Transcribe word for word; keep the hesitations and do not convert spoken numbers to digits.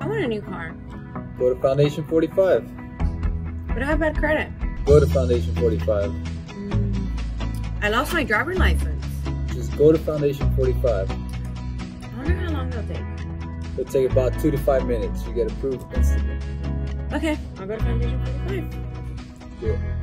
I want a new car. Go to Foundation forty-five. But I have bad credit. Go to Foundation forty-five. Mm. I lost my driver's license. Just go to Foundation forty-five. I wonder how long it'll take. It'll take about two to five minutes. You get approved instantly. Okay, I'll go to Foundation forty-five. Cool.